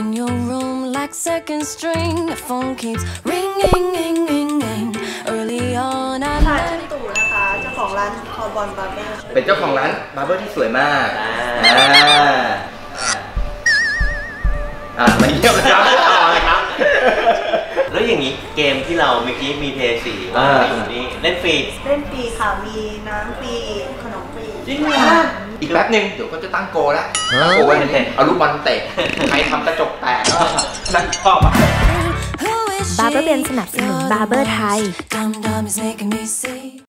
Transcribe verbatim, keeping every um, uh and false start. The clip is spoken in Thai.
in your room like second string. The phone keeps ringing, ring, ring, ring. Early on, I ค่ะชื่อตู่นะคะเจ้าของร้านคอบอลบาร์เบอร์เป็นเจ้าของร้านบาร์เบอร์ที่สวยมากอ่าอ่าไม่เยี่ยมนะครับต่อเลยครับแล้วอย่างนี้เกมที่เราเมื่อกี้มีเพย์สี่ว่าอยู่นี่เล่นฟรีเล่นฟรีค่ะมีน้ำฟรีขนมฟรีจริงเหรออีกแป๊บนึงเดี๋ยวก็จะตั้งโกแล้วโกไว้เห็นเอาลูกบอลเตะใครทำกระจกแตกก็นั่นชอบบาร์เบอร์เบนสนับสนุนบาร์เบอร์ไทย